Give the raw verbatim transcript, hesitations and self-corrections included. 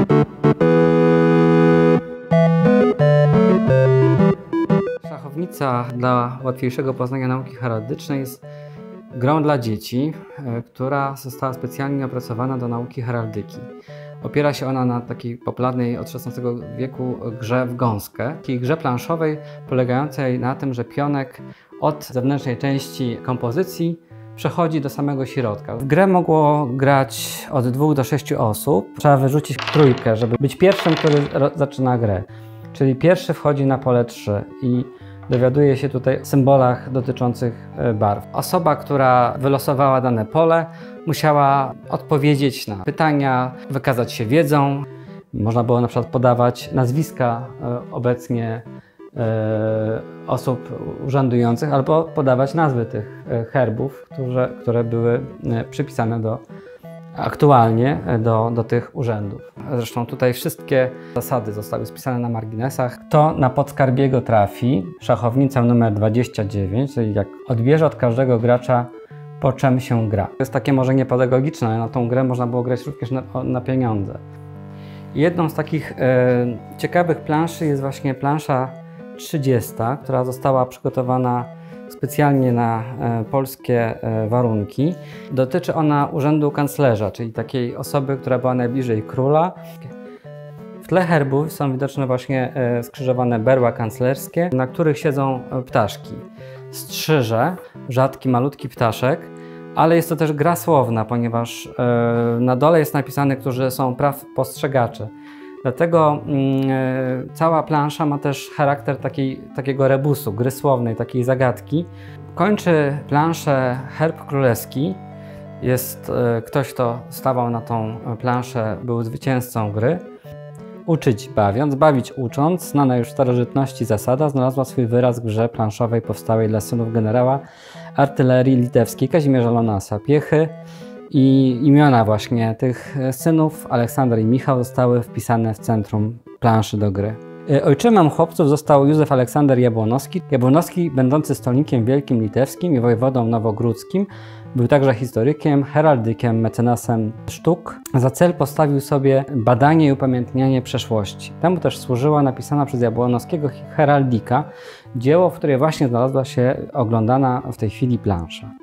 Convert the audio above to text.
Szachownica dla łatwiejszego poznania nauki heraldycznej jest grą dla dzieci, która została specjalnie opracowana do nauki heraldyki. Opiera się ona na takiej popularnej od szesnastego wieku grze w gąskę, takiej grze planszowej polegającej na tym, że pionek od zewnętrznej części kompozycji przechodzi do samego środka. W grę mogło grać od dwóch do sześciu osób. Trzeba wyrzucić trójkę, żeby być pierwszym, który zaczyna grę. Czyli pierwszy wchodzi na pole trzy i dowiaduje się tutaj o symbolach dotyczących barw. Osoba, która wylosowała dane pole, musiała odpowiedzieć na pytania, wykazać się wiedzą. Można było na przykład podawać nazwiska obecnie osób urzędujących albo podawać nazwy tych herbów, które, które były przypisane do, aktualnie do, do tych urzędów. Zresztą tutaj wszystkie zasady zostały spisane na marginesach. Kto na Podskarbiego trafi, szachownica numer dwadzieścia dziewięć, czyli jak odbierze od każdego gracza, po czym się gra. To jest takie może niepedagogiczne, ale na tą grę można było grać również na, na pieniądze. Jedną z takich e, ciekawych planszy jest właśnie plansza trzydziesta, która została przygotowana specjalnie na e, polskie e, warunki. Dotyczy ona urzędu kanclerza, czyli takiej osoby, która była najbliżej króla. W tle herbów są widoczne właśnie e, skrzyżowane berła kanclerskie, na których siedzą ptaszki. Strzyże, rzadki, malutki ptaszek, ale jest to też gra słowna, ponieważ e, na dole jest napisane, którzy są praw postrzegaczy. Dlatego y, cała plansza ma też charakter takiej, takiego rebusu, gry słownej, takiej zagadki. Kończy planszę herb królewski. Jest y, ktoś, kto stawał na tą planszę, był zwycięzcą gry. Uczyć bawiąc, bawić ucząc. Znana już w starożytności zasada znalazła swój wyraz w grze planszowej powstałej dla synów generała artylerii litewskiej Kazimierza Lonasa Piechy. I imiona właśnie tych synów, Aleksander i Michał, zostały wpisane w centrum planszy do gry. Ojczymem chłopców został Józef Aleksander Jabłonowski. Jabłonowski, będący stolnikiem wielkim litewskim i wojewodą nowogródzkim, był także historykiem, heraldykiem, mecenasem sztuk. Za cel postawił sobie badanie i upamiętnianie przeszłości. Temu też służyła napisana przez Jabłonowskiego heraldika, dzieło, w której właśnie znalazła się oglądana w tej chwili plansza.